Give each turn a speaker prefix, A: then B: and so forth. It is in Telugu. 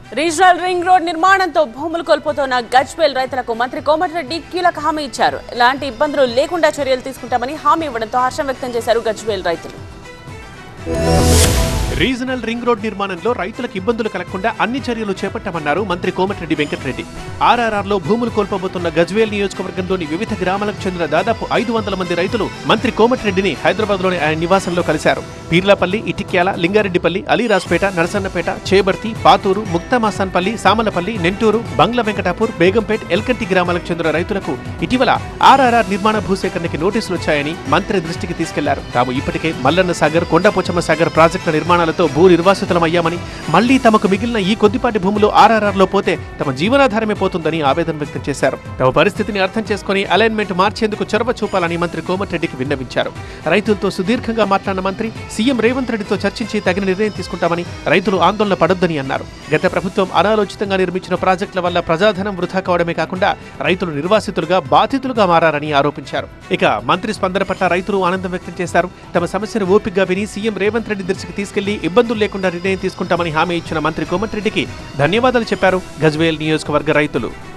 A: రీజనల్ రింగ్ రోడ్ నిర్మాణంతో భూములు కోల్పోతున్న గజ్వేల్ రైతులకు మంత్రి కోమటిరెడ్డి కీలక హామీ ఇచ్చారు. ఎలాంటి ఇబ్బందులు లేకుండా చర్యలు తీసుకుంటామని హామీ ఇవ్వడంతో హర్షం వ్యక్తం చేశారు గజ్వేల్ రైతులు.
B: రీజనల్ రింగ్ రోడ్ నిర్మాణంలో రైతులకు ఇబ్బందులు కలగకుండా అన్ని చర్యలు చేపట్టామన్నారు మంత్రి కోమటిరెడ్డి వెంకటరెడ్డి. ఆర్ఆర్ఆర్లో భూములు కోల్పోబోతున్న గజ్వేల్ నియోజకవర్గంలోని వివిధ గ్రామాలకు చెందిన దాదాపు 500 మంది రైతులు మంత్రి కోమటిరెడ్డిని హైదరాబాద్లోని ఆయన నివాసంలో కలిశారు. పీర్లాపల్లి, ఇటిక్యాల, లింగారెడ్డిపల్లి, అలీరాజ్పేట, నరసన్నపేట, చేబర్తి, పాతూరు, ముక్తామాసాన్పల్లి, సామలపల్లి, నెంటూరు, బంగ్లా వెంకటాపూర్, బేగంపేట్, ఎల్కంటి గ్రామాలకు చెందిన రైతులకు ఇటీవల ఆర్ఆర్ఆర్ నిర్మాణ భూసేకరణకి నోటీసులు వచ్చాయని మంత్రి దృష్టికి తీసుకెళ్లారు. తాము ఇప్పటికే మల్లన్న సాగర్, కొండపోచమ్మ సాగర్ ప్రాజెక్టుల నిర్మాణాలతో భూ నిర్వాసితులమయ్యామని, మళ్లీ తమకు మిగిలిన ఈ కొద్దిపాటి భూములు ఆర్ఆర్ఆర్లో పోతే తమ జీవనాధారమే పోతుందని ఆవేదన వ్యక్తం చేశారు. తమ పరిస్థితిని అర్థం చేసుకుని అలైన్మెంట్ మార్చేందుకు చొరవ చూపాలని మంత్రి కోమటిరెడ్డికి విన్నవించారు. రైతులతో సుదీర్ఘంగా మాట్లాడిన మంత్రి సీఎం రేవంత్ రెడ్డితో చర్చించి తగిన నిర్ణయం తీసుకుంటామని, రైతులు ఆందోళన పడొద్దని అన్నారు. గత ప్రభుత్వం అనాలోచితంగా నిర్మించిన ప్రాజెక్టుల వల్ల ప్రజాధనం వృధా కావడమే కాకుండా రైతులు నిర్వాసితులుగా, బాధితులుగా మారారని ఆరోపించారు. ఇక మంత్రి స్పందన పట్ల రైతులు ఆనందం వ్యక్తం చేశారు. తమ సమస్యను ఓపికగా విని సీఎం రేవంత్ రెడ్డి దృష్టికి తీసుకెళ్లి ఇబ్బందులు లేకుండా నిర్ణయం తీసుకుంటామని హామీ ఇచ్చిన మంత్రి కోమటిరెడ్డికి ధన్యవాదాలు చెప్పారు గజ్వేల్ నియోజకవర్గ రైతులు.